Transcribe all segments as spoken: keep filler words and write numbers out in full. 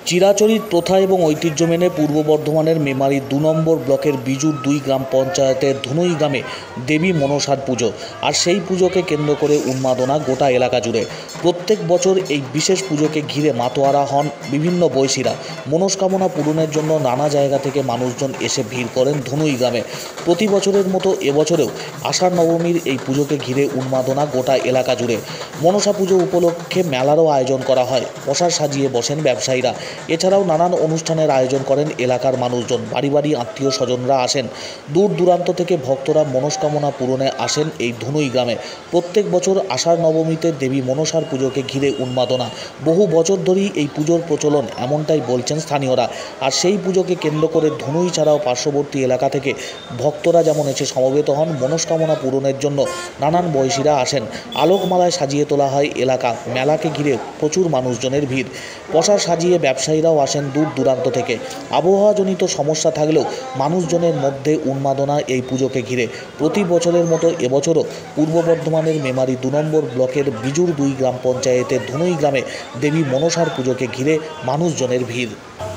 চিরাচরিত প্রথা এবং ঐতিহ্য মেনে পূর্ব বর্ধমানের মেমারি দু নম্বর ব্লকের বিজুর দুই গ্রাম পঞ্চায়েতের ধুনুই গ্রামে দেবী মনসার পুজো। আর সেই পুজোকে কেন্দ্র করে উন্মাদনা গোটা এলাকা জুড়ে। প্রত্যেক বছর এই বিশেষ পুজোকে ঘিরে মাতোয়ারা হন বিভিন্ন বয়সীরা। মনস্কামনা পূরণের জন্য নানা জায়গা থেকে মানুষজন এসে ভিড় করেন ধুনুই গ্রামে। প্রতি বছরের মতো এবছরেও আষাঢ় নবমীর এই পুজোকে ঘিরে উন্মাদনা গোটা এলাকা জুড়ে। মনসা পুজো উপলক্ষে মেলারও আয়োজন করা হয়। প্রসাদ সাজিয়ে বসেন ব্যবসায়ীরা। এছাড়াও নানান অনুষ্ঠানের আয়োজন করেন এলাকার মানুষজন। বাড়ি বাড়ি আত্মীয় স্বজনরা আসেন। দূর দূরান্ত থেকে ভক্তরা মনস্কামনা পূরণে আসেন এই ধুনুই গ্রামে। প্রত্যেক বছর আষাঢ় নবমীতে দেবী মনসার পুজোকে ঘিরে উন্মাদনা। বহু বছর ধরেই এই পুজোর প্রচলন, এমনটাই বলছেন স্থানীয়রা। আর সেই পুজোকে কেন্দ্র করে ধুনুই ছাড়াও পার্শ্ববর্তী এলাকা থেকে ভক্তরা যেমন এসে সমবেত হন, মনস্কামনা পূরণের জন্য নানান বয়সীরা আসেন। আলোকমালায় সাজিয়ে তোলা হয় এলাকা। মেলাকে ঘিরে প্রচুর মানুষজনের ভিড়। প্রসাদ সাজিয়ে ব্যবসায়ীরাও আসেন দূর দূরান্ত থেকে। আবহাওয়াজনিত সমস্যা থাকলেও মানুষজনের মধ্যে উন্মাদনা এই পুজোকে ঘিরে। প্রতি বছরের মতো এবছরও পূর্ব বর্ধমানের মেমারি দু নম্বর ব্লকের বিজুর দুই গ্রাম পঞ্চায়েতের ধুনুই গ্রামে দেবী মনসার পুজোকে ঘিরে মানুষজনের ভিড়।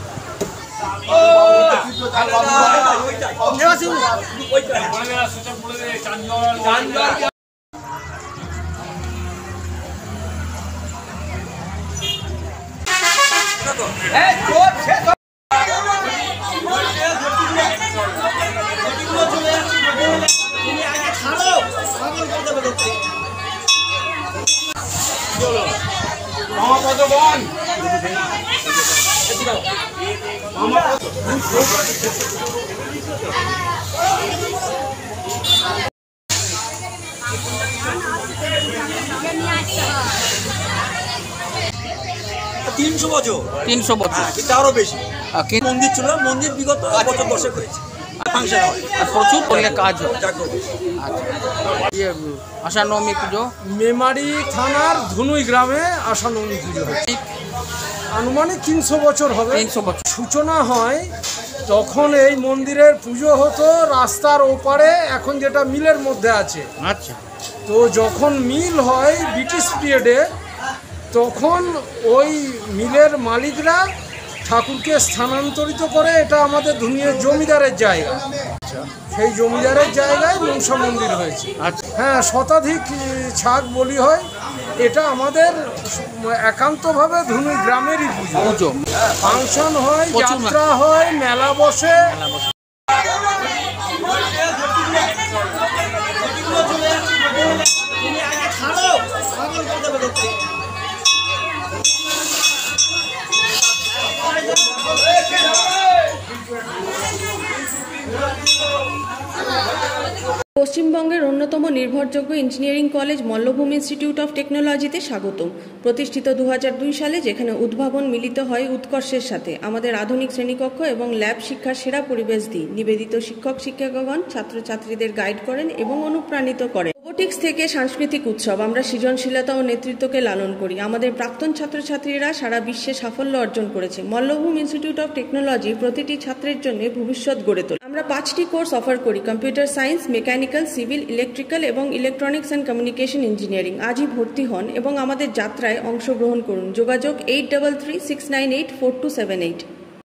তিনশো বছর তিনশো বছর কিন্তু আরো বেশি। মন্দির ছিল, মন্দির বিগত বছর দশেক হয়েছে। প্রচুর পরিমাণে কাজ হয়। আষাঢ় নবমী পুজো মেমারি থানার ধুনুই গ্রামে আষাঢ় নবমী পুজো হচ্ছে। আনুমানিক তিনশো বছর হবে। তিনশো বছর সূচনা হয় তখন এই মন্দিরের পুজো হতো রাস্তার ওপারে, এখন যেটা মিলের মধ্যে আছে। আচ্ছা, তো যখন মিল হয় ব্রিটিশ পিরিয়ডে, তখন ওই মিলের মালিকরা ঠাকুরকে স্থানান্তরিত করে। এটা আমাদের ধুনিয়ার জমিদারের জায়গা। সেই জমিদারের জায়গায় মনসা মন্দির হয়েছে। হ্যাঁ, শতাধিক ছাগ বলি হয়। এটা আমাদের একান্তভাবে ধুনুই গ্রামেরই পুজো। ফাংশন হয়, যাত্রা হয়, মেলা বসে। পশ্চিমবঙ্গের অন্যতম নির্ভরযোগ্য engineering college Mallabhum institute of টেকনোলজিতে স্বাগতম। প্রতিষ্ঠিত দু হাজার দুই সালে, যেখানে উদ্ভাবন মিলিত হয় উৎকর্ষের সাথে। আমাদের আধুনিক শ্রেণীকক্ষ এবং ল্যাব শিক্ষার সেরা পরিবেশ দিয়ে নিবেদিত শিক্ষক শিক্ষিকাগণ ছাত্রছাত্রীদের গাইড করেন এবং অনুপ্রাণিত করেন। রোবোটিক্স থেকে সাংস্কৃতিক উৎসব, আমরা সৃজনশীলতা ও নেতৃত্বকে লালন করি। আমাদের প্রাক্তন ছাত্রছাত্রীরা সারা বিশ্বে সাফল্য অর্জন করেছে। মল্লভূমি ইনস্টিটিউট অফ টেকনোলজি প্রতিটি ছাত্রের জন্য ভবিষ্যৎ গড়ে তোলে। আমরা পাঁচটি কোর্স অফার করি: computer science, mechanical, civil, electrical এবং ইলেকট্রনিক্স অ্যান্ড কমিউনিকেশন ইঞ্জিনিয়ারিং। আজই ভর্তি হন এবং আমাদের যাত্রায় অংশগ্রহণ করুন। যোগাযোগ eight double three six nine eight four two seven eight.